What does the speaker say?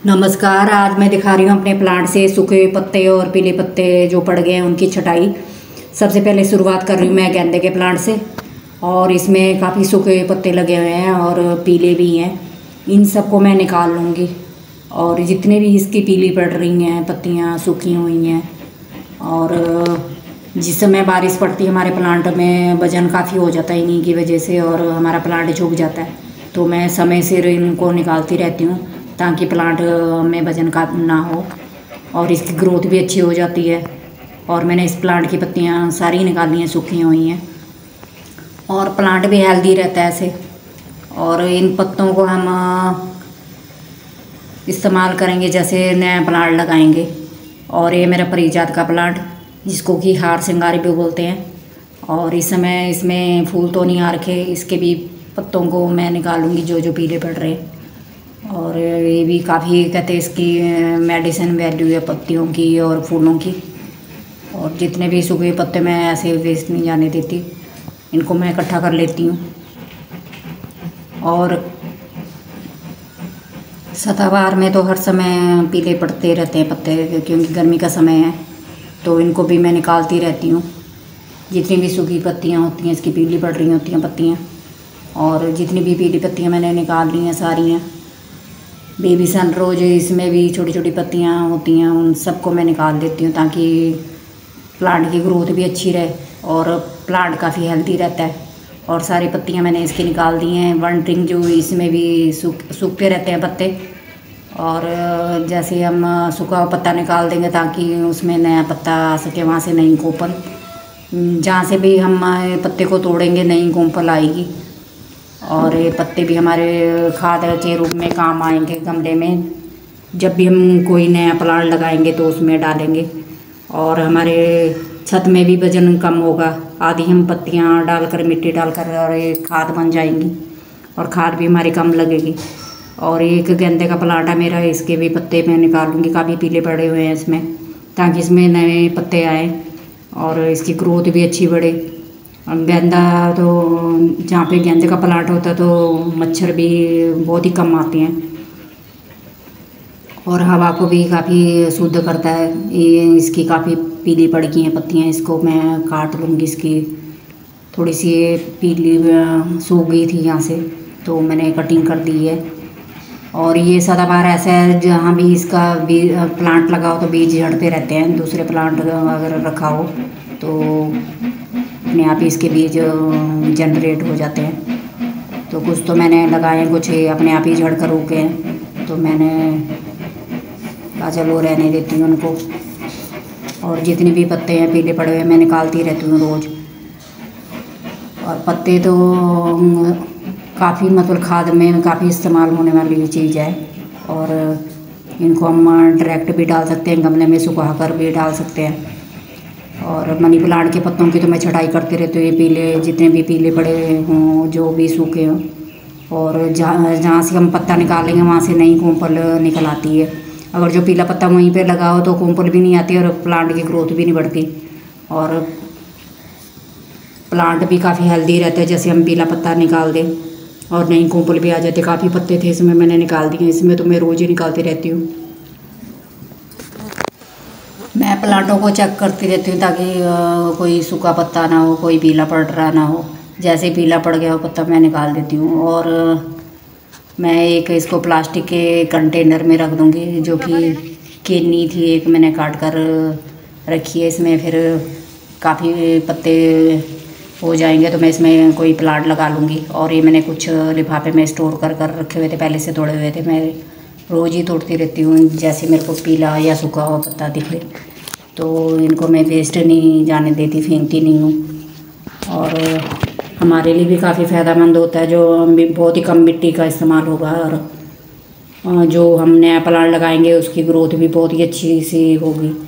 नमस्कार। आज मैं दिखा रही हूँ अपने प्लांट से सूखे हुए पत्ते और पीले पत्ते जो पड़ गए हैं उनकी छटाई। सबसे पहले शुरुआत कर रही हूँ मैं गेंदे के प्लांट से। और इसमें काफ़ी सूखे हुए पत्ते लगे हुए हैं और पीले भी हैं। इन सबको मैं निकाल लूँगी। और जितने भी इसकी पीली पड़ रही हैं पत्तियाँ सूखी हुई हैं। और जिस समय बारिश पड़ती है हमारे प्लांट में वजन काफ़ी हो जाता है इन्हीं की वजह से, और हमारा प्लांट झुक जाता है। तो मैं समय से इनको निकालती रहती हूँ ताकि प्लांट में वजन का ना हो और इसकी ग्रोथ भी अच्छी हो जाती है। और मैंने इस प्लांट की पत्तियाँ सारी निकाली हैं, सूखी हुई हैं, और प्लांट भी हेल्दी रहता है ऐसे। और इन पत्तों को हम इस्तेमाल करेंगे जैसे नया प्लांट लगाएंगे। और ये मेरा परिजात का प्लांट जिसको कि हार सिंगारी भी बोलते हैं। और इस समय इसमें फूल तो नहीं आ रखे, इसके भी पत्तों को मैं निकालूंगी जो जो पीले पड़ रहे हैं। और ये भी काफ़ी कहते हैं इसकी मेडिसिन वैल्यू है पत्तियों की और फूलों की। और जितने भी सूखे पत्ते मैं ऐसे वेस्ट नहीं जाने देती, इनको मैं इकट्ठा कर लेती हूँ। और सदाबहार में तो हर समय पीले पड़ते रहते हैं पत्ते, क्योंकि गर्मी का समय है, तो इनको भी मैं निकालती रहती हूँ। जितनी भी सूखी पत्तियाँ होती हैं इसकी पीली पड़ रही होती हैं पत्तियाँ, और जितनी भी पीली पत्तियाँ मैंने निकाल ली हैं सारी हैं। बेबी सन रोज इसमें भी छोटी छोटी पत्तियाँ होती हैं, उन सबको मैं निकाल देती हूँ ताकि प्लांट की ग्रोथ भी अच्छी रहे और प्लांट काफ़ी हेल्दी रहता है। और सारी पत्तियाँ मैंने इसकी निकाल दी हैं। वनटिंग जो इसमें भी सूखते रहते हैं पत्ते, और जैसे हम सूखा हुआ पत्ता निकाल देंगे ताकि उसमें नया पत्ता आ सके, वहाँ से नई कोपल, जहाँ से भी हम पत्ते को तोड़ेंगे नई कोपल आएगी। और ये पत्ते भी हमारे खाद के रूप में काम आएंगे गमले में, जब भी हम कोई नया प्लांट लगाएंगे तो उसमें डालेंगे। और हमारे छत में भी वजन कम होगा, आधी हम पत्तियाँ डालकर मिट्टी डालकर और ये खाद बन जाएंगी और खाद भी हमारी कम लगेगी। और एक गेंदे का प्लांट है मेरा, इसके भी पत्ते मैं निकालूंगी, काफ़ी पीले पड़े हुए हैं इसमें, ताकि इसमें नए पत्ते आए और इसकी ग्रोथ भी अच्छी बढ़े। गेंदा तो जहाँ पे गेंदे का प्लांट होता है तो मच्छर भी बहुत ही कम आते हैं और हवा को भी काफ़ी शुद्ध करता है। ये इसकी काफ़ी पीली पड़ गई हैं पत्तियाँ, इसको मैं काट लूँगी। इसकी थोड़ी सी पीली सूख गई थी यहाँ से, तो मैंने कटिंग कर दी है। और ये सदाबहार ऐसा है जहाँ भी इसका प्लांट लगाओ तो बीज झड़ते रहते हैं, दूसरे प्लांट अगर रखा हो तो अपने आप ही इसके बीज जनरेट हो जाते हैं। तो कुछ तो मैंने लगाए, कुछ अपने आप ही झड़ कर उगे हैं, तो मैंने कहा चलो रहने देती हूँ उनको। और जितने भी पत्ते हैं पीले पड़े हुए मैं निकालती रहती हूँ रोज़। और पत्ते तो काफ़ी मतलब खाद में काफ़ी इस्तेमाल होने वाली चीज़ है। और इनको हम डायरेक्ट भी डाल सकते हैं, गमले में सुखा कर भी डाल सकते हैं। और मनी प्लांट के पत्तों की तो मैं छटाई करती रहती हूँ, ये पीले जितने भी पीले पड़े हों जो भी सूखे हों। और जहाँ से हम पत्ता निकालेंगे वहाँ से नई कोंपल निकल आती है। अगर जो पीला पत्ता वहीं पे लगा हो तो कोंपल भी नहीं आती और प्लांट की ग्रोथ भी नहीं बढ़ती और प्लांट भी काफ़ी हेल्दी रहता है। जैसे हम पीला पत्ता निकाल दें और नई कोंपल भी आ जाती। काफ़ी पत्ते थे इसमें मैंने निकाल दिए, इसमें तो मैं रोज़ ही निकालती रहती हूँ। मैं प्लांटों को चेक करती रहती हूँ ताकि कोई सूखा पत्ता ना हो, कोई पीला पड़ रहा ना हो। जैसे पीला पड़ गया हो पत्ता मैं निकाल देती हूँ। और मैं एक इसको प्लास्टिक के कंटेनर में रख दूँगी, जो कि केनी थी एक मैंने काट कर रखी है। इसमें फिर काफ़ी पत्ते हो जाएंगे तो मैं इसमें कोई प्लांट लगा लूँगी। और ये मैंने कुछ लिफाफे में स्टोर कर कर रखे हुए थे, पहले से तोड़े हुए थे। मैं रोज़ ही तोड़ती रहती हूँ, जैसे मेरे को पीला या सूखा हुआ पत्ता दिखे तो इनको मैं वेस्ट नहीं जाने देती, फेंकती नहीं हूँ। और हमारे लिए भी काफ़ी फ़ायदेमंद होता है, जो बहुत ही कम मिट्टी का इस्तेमाल होगा। और जो हम नया प्लांट लगाएंगे उसकी ग्रोथ भी बहुत ही अच्छी सी होगी।